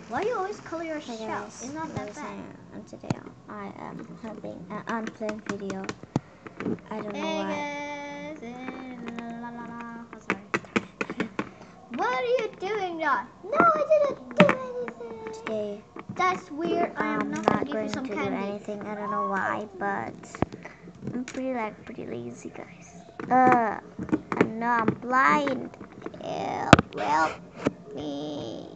Why do you always color your Hey shell? guys, It's not that bad. and today I am having an unplanned video. I don't know why. Hey guys, oh, sorry. What are you doing, John? No, I didn't do anything. Today That's weird. I am I'm not not gonna give going you some to candy. do anything. I don't know why, but I'm pretty lazy, guys. I know I'm blind. Help me.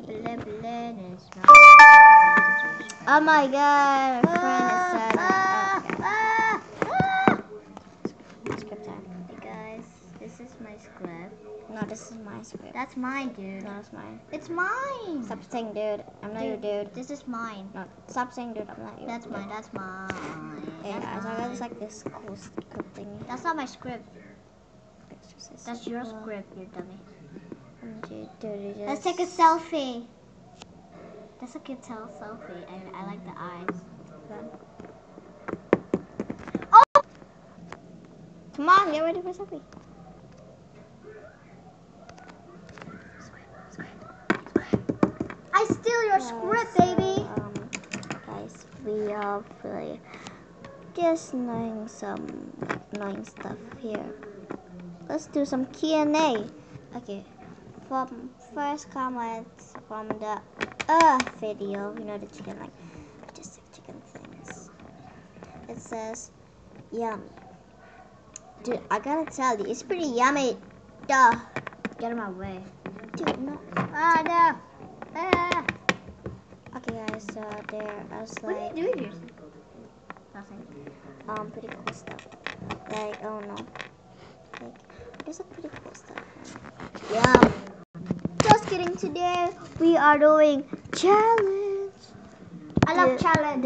Oh my god, my friend is sad. Script time. Hey guys, this is my script. No, this is my script. That's mine, dude. No, it's mine. It's mine. Stop saying dude. I'm not your dude. This is mine. No, stop saying dude. I'm not your That's dude. mine. That's mine. Hey That's guys, I mine. got this like this cool thing. That's not my script. It's just That's your script, you dummy. Dude, Let's take a selfie. That's a good selfie. I like the eyes. Oh! Come on, get ready for selfie. I steal your script, baby. Guys, we are really just knowing some annoying stuff here. Let's do some Q&A. Okay, from first comments from the video, you know the chicken, like just chicken things. It says, yum. Dude, I gotta tell you, it's pretty yummy. Duh. Get in my way. Dude, no. Ah, no. Ah. Okay, guys, so there's What like are you doing here? Nothing. pretty cool stuff. Like, oh no. Like, there's like pretty cool stuff. Yum. Just kidding, today we are doing challenge. I love challenge.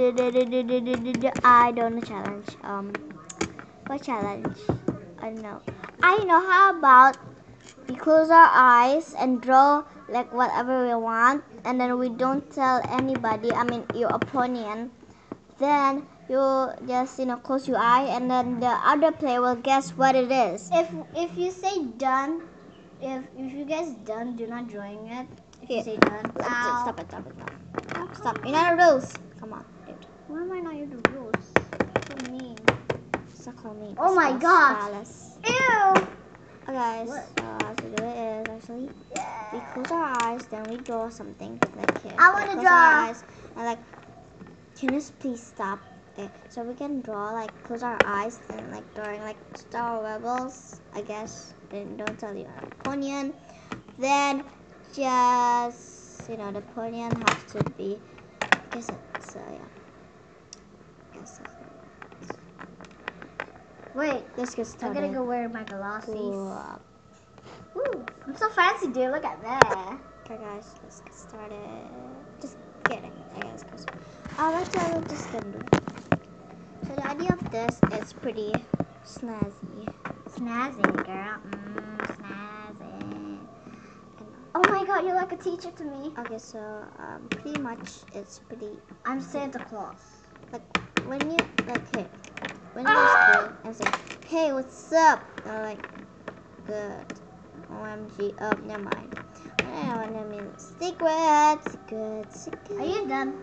I don't know challenge. What challenge? I don't know. I know. How about we close our eyes and draw like whatever we want, and then we don't tell anybody. I mean, your opponent. Then you just close your eye, and then the other player will guess what it is. If you say done, if you guys done, do not join it. If you say done, Stop it. Stop. You know the rules. Come on, dude. Why am I not your rules? So mean. Suckle me. Oh my god. Ew. Okay, guys. How to do it is actually we close our eyes, then we draw something like here. I want to close draw. Our eyes and like, can you please stop? Okay, so we can draw like close our eyes and like drawing like Star Rebels, I guess. Then don't tell your opponent. Then just the opponent has to be. I guess it's yeah. Guess that's it. Wait, Let's get I'm started. gonna go wear my glasses. Cool. Ooh, I'm so fancy, dude. Look at that. Okay, guys, let's get started. Just kidding. I guess because I'm just gonna do. So the idea of this is pretty snazzy. Snazzy, girl. Snazzy. Oh my god, you're like a teacher to me. Okay, so pretty much it's pretty. I'm Santa Claus. Like when you hey, when you're in school and say, hey, what's up? And I'm like, good. OMG. Oh, never mind. I want to mean secret. Are you done?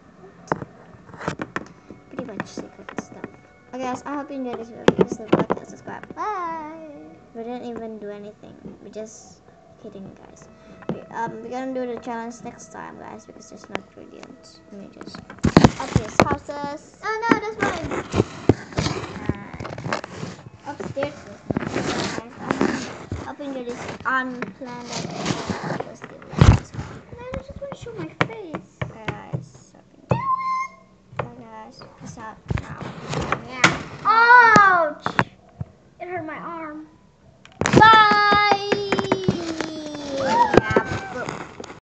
Pretty much secret stuff. Okay, guys, I hope you enjoyed this video. Please like and subscribe. Bye. We didn't even do anything. We just kidding, guys. We're gonna do the challenge next time, guys, because there's no brilliant images. Upstairs houses. Oh no, that's mine. Upstairs. Hope you enjoyed this unplanned